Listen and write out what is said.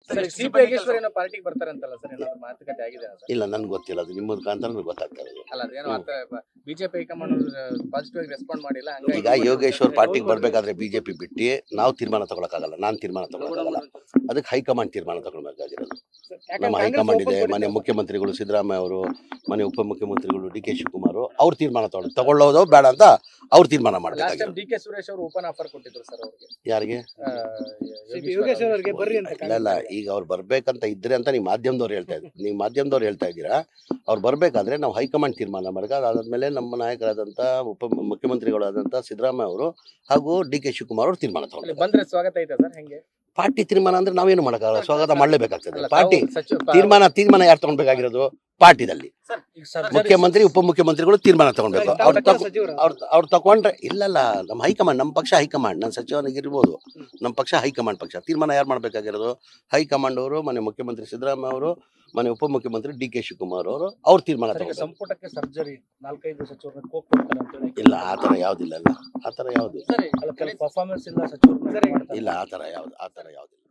ಸಿಪಿಐಗೇಶ್ವರ ಪಾರ್ಟಿಗೆ ಬರ್ತಾರಂತಲ್ಲ ಸರ್, ಏನಾದ್ರು ಮಾತುಕತೆ ಆಗಿದೆ ಸರ್? ಇಲ್ಲ, ನನ್ಗೆ ಗೊತ್ತಿಲ್ಲ. ಅದು ನಿಮ್ಮ ಮುಖಾಂತರ ನನಗೆ ಗೊತ್ತಾಗ್ತಾ ಇರೋದು. ಅಲ್ಲ, ಅದೇನೋ ಬಿಜೆಪಿ ಹೈಕಮಾಂಡ್ ಪಾಸಿಟಿವ್ ಆಗಿ ರೆಸ್ಪಾಂಡ್ ಮಾಡಿಲ್ಲ. ಈಗ ಯೋಗೇಶ್ವರ್ ಪಾರ್ಟಿಗೆ ಬರ್ಬೇಕಾದ್ರೆ ಬಿಜೆಪಿ ಬಿಟ್ಟು ನಾವು ತೀರ್ಮಾನ ತಗೊಳಕ್ಕಾಗಲ್ಲ, ನಾನು ತೀರ್ಮಾನ ತಗೊಳಕ್ಕಾಗಲ್ಲ. ಅದಕ್ಕೆ ಹೈಕಮಾಂಡ್ ತೀರ್ಮಾನ ತಗೊಳ್ಬೇಕಾಗಿರೋದು. ನಮ್ಮ ಹೈಕಮಾಂಡ್ ಇದೆ, ಮನೆ ಮುಖ್ಯಮಂತ್ರಿಗಳು ಸಿದ್ದರಾಮಯ್ಯ ಅವರು, ಮನೆ ಉಪಮುಖ್ಯಮಂತ್ರಿಗಳು ಡಿ ಕೆ ಶಿವಕುಮಾರ್ ಅವ್ರು ತೀರ್ಮಾನ ತಗೊಳ್ಳೋದು ಬೇಡ ಅಂತ ಅವ್ರು ತೀರ್ಮಾನ ಮಾಡಬೇಕಾಗಿರೋದು. ಡಿ ಕೆ ಸುರೇಶ್ ಅವರು ಓಪನ್ ಆಫರ್ ಕೊಟ್ಟಿದ್ರು ಸರ್ ಅವ್ರಿಗೆ. ಯಾರಿಗೆ? ಯೋಗೇಶ್ವರ್ ಅವರಿಗೆ ಬರ್ರಿ ಅಂತ. ಇಲ್ಲ, ಈಗ ಅವ್ರು ಬರ್ಬೇಕಂತ ಇದ್ರೆ ಅಂತ ನೀವು ಮಾಧ್ಯಮದವ್ರು ಹೇಳ್ತಾ ಇದ್ದೀರಾ. ಅವ್ರು ಬರ್ಬೇಕಾದ್ರೆ ನಾವು ಹೈಕಮಾಂಡ್ ತೀರ್ಮಾನ ಮಾಡ್ಬೇಕು. ಅದಾದ್ಮೇಲೆ ನಮ್ಮ ನಾಯಕರಾದಂಥ ಮುಖ್ಯಮಂತ್ರಿಗಳಾದಂಥ ಸಿದ್ದರಾಮಯ್ಯ ಅವರು ಹಾಗೂ ಡಿ ಕೆ ಶಿವಕುಮಾರ್ ಅವರು ತೀರ್ಮಾನ ತಗೊಂಡು ಬಂದ್ರೆ ಸ್ವಾಗತ ಐತೆ ಸರ್. ಹೆಂಗೆ ಪಾರ್ಟಿ ತೀರ್ಮಾನ ಅಂದ್ರೆ ನಾವೇನು ಮಾಡೋಕ್ಕಾಗಲ್ಲ, ಸ್ವಾಗತ ಮಾಡಲೇಬೇಕಾಗ್ತದೆ. ಪಾರ್ಟಿ ತೀರ್ಮಾನ ಯಾರು ತಗೊಳ್ಬೇಕಾಗಿರೋದು? ಪಾರ್ಟಿದಲ್ಲಿ ಮುಖ್ಯಮಂತ್ರಿ ಉಪಮುಖ್ಯಮಂತ್ರಿಗಳು ತೀರ್ಮಾನ ತಗೊಳ್ಬೇಕು. ಅವ್ರು ತಗೊಂಡ್ರೆ ಇಲ್ಲಲ್ಲ, ನಮ್ಮ ಹೈಕಮಾಂಡ್, ನಮ್ಮ ಪಕ್ಷ ಹೈಕಮಾಂಡ್, ನನ್ನ ಸಚಿವನಿಗಿರ್ಬೋದು, ನಮ್ಮ ಪಕ್ಷ ಹೈಕಮಾಂಡ್ ಪಕ್ಷ ತೀರ್ಮಾನ ಯಾರು ಮಾಡಬೇಕಾಗಿರೋದು? ಹೈಕಮಾಂಡ್ ಅವರು, ಮನೆ ಮುಖ್ಯಮಂತ್ರಿ ಸಿದ್ದರಾಮಯ್ಯ ಅವರು, ಮನೆ ಉಪಮುಖ್ಯಮಂತ್ರಿ ಡಿ ಕೆ ಶಿವಕುಮಾರ್ ಅವರು ಅವ್ರು ತೀರ್ಮಾನ ತಗೊಂಡು. ಸಂಪುಟಕ್ಕೆ ಸರ್ಜರಿ 4-5 ಸಚಿವರನ್ನ ಇಲ್ಲ, ಆ ಥರ ಯಾವುದಿಲ್ಲ. ಆ ಥರ ಯಾವುದು ಪರ್ಫಾರ್ಮೆನ್ಸ್ ಇಲ್ಲ ಸಚಿವರು ಇಲ್ಲ, ಆ ಥರ ಯಾವುದಿಲ್ಲ.